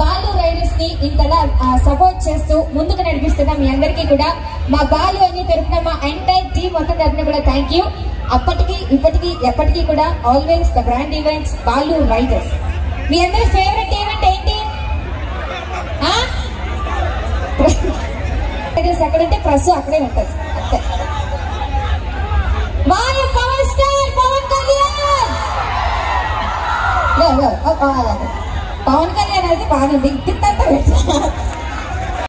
Balu riders ని ఇంతలా support చేస్తూ ముందుకు నడిపిస్తున్న మీ అందరికీ కూడా మా బాలు అని తరపున మా ఎంటైర్ టీమ్ మొత్తం తరపున కూడా థ్యాంక్ యూ. అప్పటికి ఇప్పటికీ ఎప్పటికీ కూడా always the grand events Balu riders. మీ అందరి ఫేవరెట్ ఈవెంట్ ఏంటి? ఎక్కడంటే ప్రెస్ అక్కడే ఉంటది అంతే. Power star Pawan Kalyan. పవన్ కళ్యాణ్ అయితే బాగుంది. ఇంత